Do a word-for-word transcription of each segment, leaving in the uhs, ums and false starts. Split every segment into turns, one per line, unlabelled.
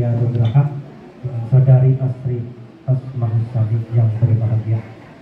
Surya Nugraha, saudari Asri Asmahusadi yang berbahagia.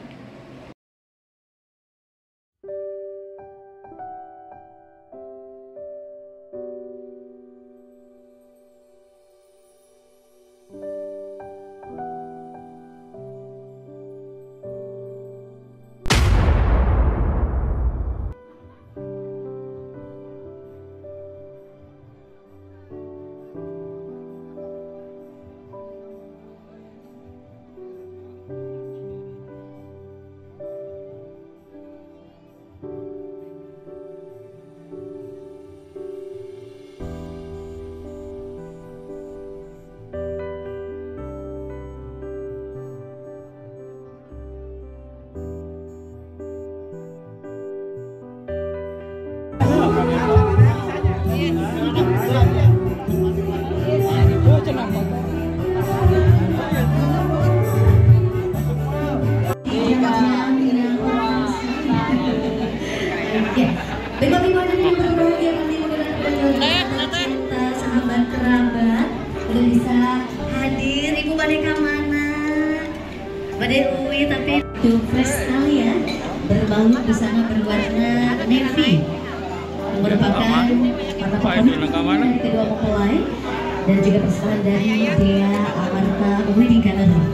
Sahabat kerabat udah bisa hadir. Ibu Badeka mana? Badek Uwi tapi tuh fresh sekali ya, berbalut busana berwarna navy, merupakan para pemain dari kedua mempelai dan juga pesanan dari Dea Amarta Wedding Gallery.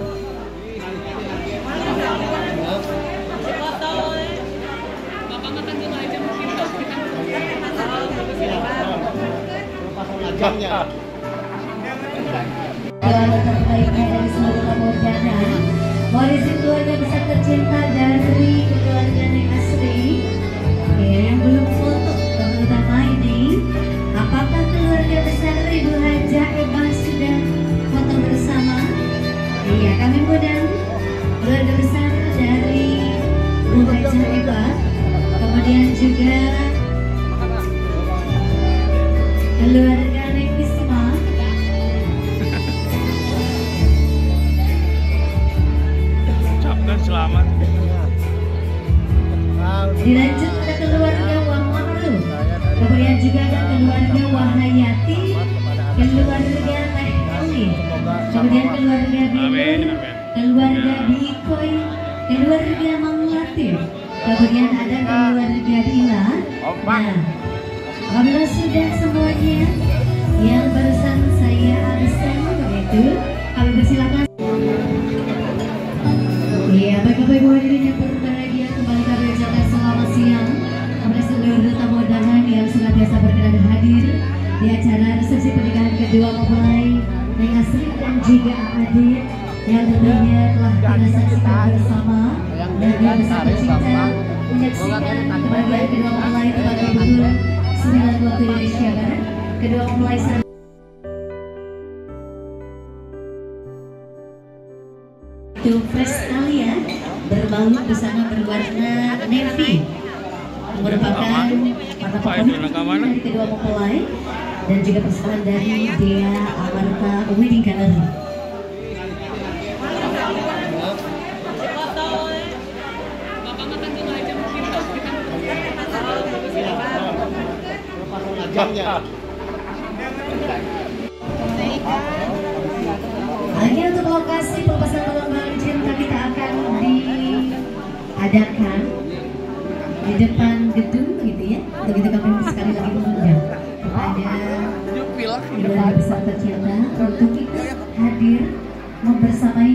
Keluarga terbaiknya dari seluruh keluarga, warisan keluarga besar tercinta dari keluarga Neng Asri. Ya, yang belum foto terutama ini, apakah keluarga besar Ibu Haja Eba sudah foto bersama? Iya, kami undang keluarga besar dari Ibu Haja Eba, kemudian juga keluarga
selamat.
Dilanjut ke keluarga Wah Ma'ruf, kemudian juga ada keluarga Wahayati, keluarga Teh Eli, kemudian keluarga Binun, keluarga Bikoy, keluarga Mang Latif, kemudian ada keluarga Dila. Nah, apabila sudah semuanya yang barusan saya absen begitu, kami persilakan. Iya, baik-baik ibu hadirin yang berbahagia, kembali kami ucapkan selamat siang kepada seluruh tamu undangan yang sudah biasa berkenan hadir di acara resepsi pernikahan kedua mempelai Neng Asri dan juga Adit yang tentunya telah kita saksikan bersama dan yang besar tercinta menyaksikan kebahagiaan kedua mempelai tepat pukul sembilan waktu Indonesia Barat. Kedua mempelai saat itu fresh sekali ya, berbalut busana berwarna navy, merupakan para pemain dari kedua mempelai dan juga pesanan dari Dea Amarta Wedding Gallery. Hanya untuk lokasi pelepasan pengembangan cinta kita akan diadakan di depan gedung gitu ya. Untuk itu kami sekali lagi mengundang kepada keluarga besar tercinta untuk ikut hadir membersamai.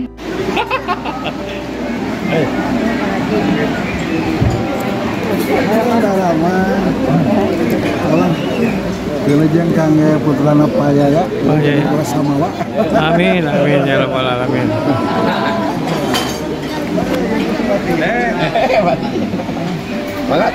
Ada lama, tolong Wilujeng kangge putrana paya ya, bersama wa.
Amin, amin ya rabbal alamin.
Malah.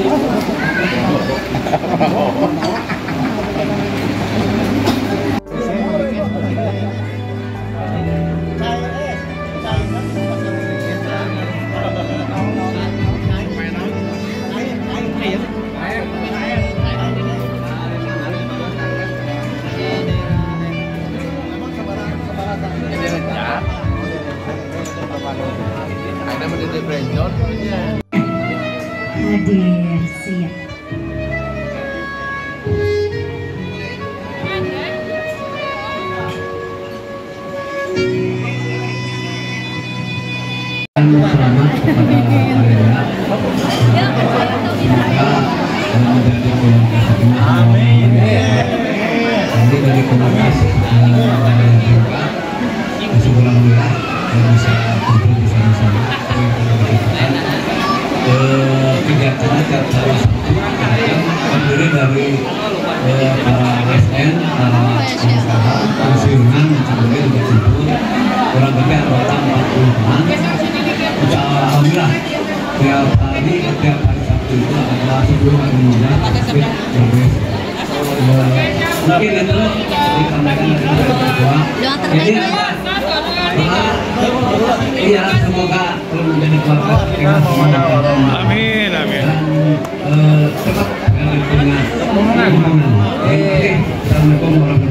Hadir siap.
Selamat kepada Ayah. Semoga menjadi keluarga semua. Nanti dari komunitas juga masih kurang lihat yang bisa kumpul bersama-sama. Kegiatannya tiap hari Sabtu terdiri dari para S N, para pengusaha, pensiunan, dan sebagainya juga kumpul. Kurang lebih anggota empat puluh orang. Alhamdulillah tiap hari tiap hari Sabtu itu adalah sepuluh hari muda tapi berbeda. Mungkin itu disampaikan dari ketua. Jadi iya semoga menjadi keluarga kita semua.
Amin, amin.
Dan cepat dengan dukungan. Assalamualaikum warahmatullahi wabarakatuh.